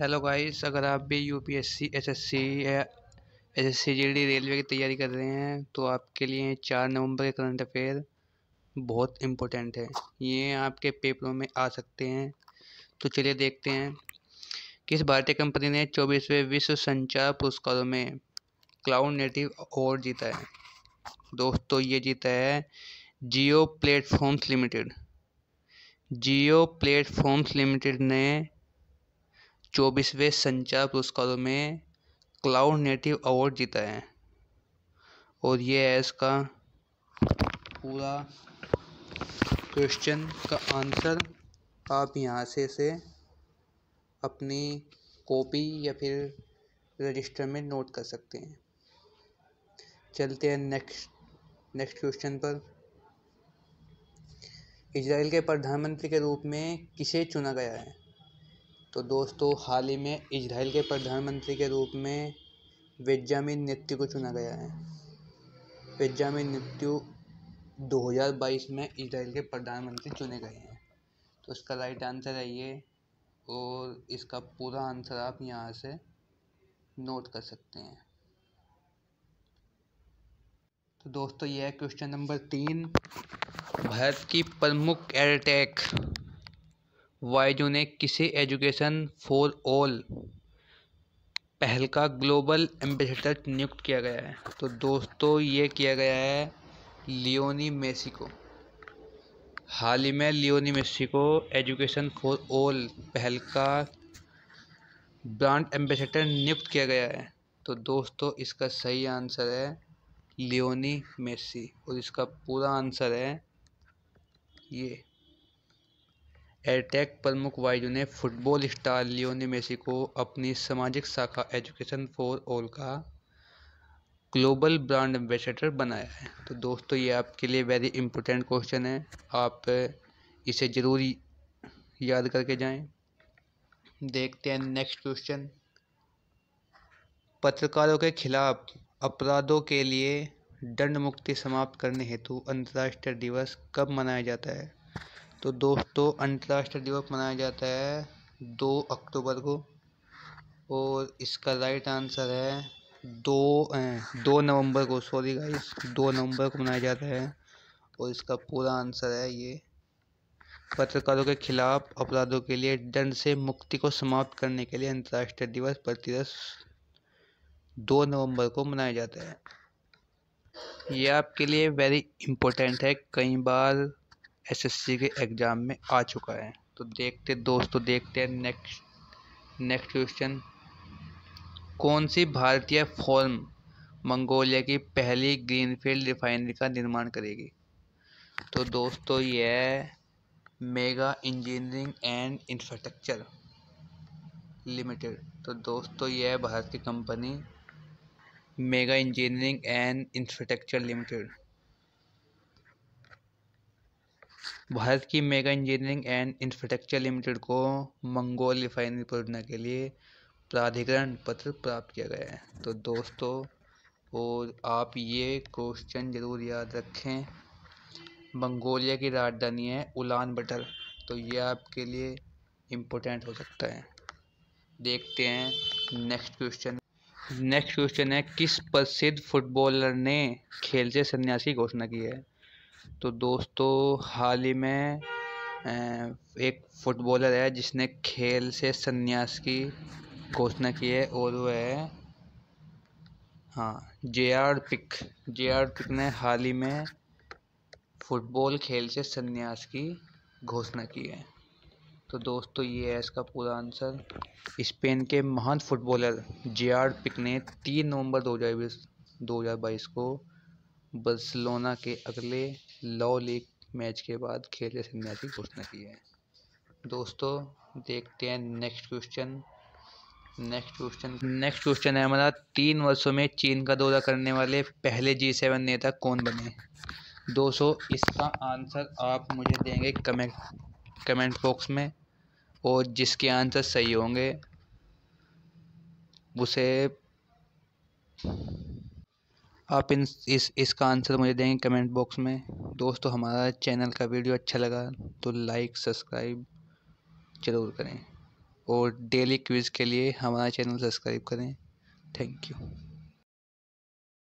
Hello guys, अगर आप भी यूपीएससी एसएससी या एसएससी जीडी रेलवे की तैयारी कर रहे हैं तो आपके लिए 4 नवंबर के करंट अफेयर बहुत इम्पोर्टेंट है। ये आपके पेपरों में आ सकते हैं। तो चलिए देखते हैं। किस भारतीय कंपनी ने 24वें विश्व संचार पुरस्कारों में क्लाउड नेटिव अवार्ड जीता है? दोस्तों, ये जीता है Jio platforms limited. Jio platforms limited ने 24वें संचार पुरस्कारों में क्लाउड नेटिव अवार्ड जीता है और ये है इसका पूरा क्वेश्चन का आंसर। आप यहाँ से इसे अपनी कॉपी या फिर रजिस्टर में नोट कर सकते हैं। चलते हैं नेक्स्ट क्वेश्चन पर। इजराइल के प्रधानमंत्री के रूप में किसे चुना गया है? तो दोस्तों, हाल ही में इजराइल के प्रधानमंत्री के रूप में बेंजामिन नेतन्याहू को चुना गया है। बेंजामिन नेतन्याहू 2022 में इजराइल के प्रधानमंत्री चुने गए हैं। तो इसका राइट आंसर है ये, और इसका पूरा आंसर आप यहाँ से नोट कर सकते हैं। तो दोस्तों, यह है क्वेश्चन नंबर 3। भारत की प्रमुख एयरटेक वाइजू ने किसे एजुकेशन फॉर ऑल पहल का ग्लोबल एम्बेसडर नियुक्त किया गया है? तो दोस्तों, ये किया गया है लियोनी मेसी को। हाल ही में लियोनी मेसी को एजुकेशन फॉर ऑल पहल का ब्रांड एम्बेसडर नियुक्त किया गया है। तो दोस्तों, इसका सही आंसर है लियोनी मेसी, और इसका पूरा आंसर है ये। एयरटेक प्रमुख वाइजू ने फुटबॉल स्टार लियोनी मेसी को अपनी सामाजिक शाखा एजुकेशन फॉर ऑल का ग्लोबल ब्रांड एम्बेसडर बनाया है। तो दोस्तों, ये आपके लिए वेरी इंपॉर्टेंट क्वेश्चन है। आप इसे ज़रूर याद करके जाएं। देखते हैं नेक्स्ट क्वेश्चन। पत्रकारों के खिलाफ अपराधों के लिए दंड मुक्ति समाप्त करने हेतु अंतर्राष्ट्रीय दिवस कब मनाया जाता है? तो दोस्तों, अंतर्राष्ट्रीय दिवस मनाया जाता है 2 अक्टूबर को, और इसका राइट आंसर है 2 नवंबर को। सॉरी गाइस, 2 नवंबर को मनाया जाता है, और इसका पूरा आंसर है ये। पत्रकारों के खिलाफ अपराधों के लिए दंड से मुक्ति को समाप्त करने के लिए अंतर्राष्ट्रीय दिवस प्रतिवर्ष 2 नवंबर को मनाया जाता है। ये आपके लिए वेरी इंपॉर्टेंट है, कई बार एसएससी के एग्जाम में आ चुका है। तो देखते हैं नेक्स्ट क्वेश्चन। कौन सी भारतीय फर्म मंगोलिया की पहली ग्रीनफील्ड रिफाइनरी का निर्माण करेगी? तो दोस्तों, यह mega engineering and infrastructure limited. तो दोस्तों, यह भारत की कंपनी mega engineering and infrastructure limited. Bharat की mega engineering and infrastructure limited को मंगोल रिफाइनरी परियोजना के लिए प्राधिकरण पत्र प्राप्त किया गया है। तो दोस्तों, और आप ये क्वेश्चन ज़रूर याद रखें। मंगोलिया की राजधानी है उलान बटर। तो ये आपके लिए इम्पोर्टेंट हो सकता है। देखते हैं नेक्स्ट क्वेश्चन है, किस प्रसिद्ध फुटबॉलर ने खेल से संन्यास की घोषणा की है? तो दोस्तों, हाल ही में एक फुटबॉलर है जिसने खेल से संन्यास की घोषणा की है, और वह है जेआर पिक ने हाल ही में फुटबॉल खेल से संन्यास की घोषणा की है। तो दोस्तों, ये है इसका पूरा आंसर। स्पेन के महान फुटबॉलर जेआर पिक ने 3 नवंबर 2022 को बार्सिलोना के अगले ला लीग मैच के बाद खेल से संन्यास की घोषणा की है। दोस्तों, देखते हैं नेक्स्ट क्वेश्चन है हमारा, 3 वर्षों में चीन का दौरा करने वाले पहले G7 नेता कौन बने? दोस्तों, इसका आंसर आप मुझे देंगे कमेंट बॉक्स में, और जिसके आंसर सही होंगे उसे आप इसका आंसर मुझे देंगे कमेंट बॉक्स में। दोस्तों, हमारा चैनल का वीडियो अच्छा लगा तो लाइक सब्सक्राइब ज़रूर करें। और डेली क्विज़ के लिए हमारा चैनल सब्सक्राइब करें। Thank you.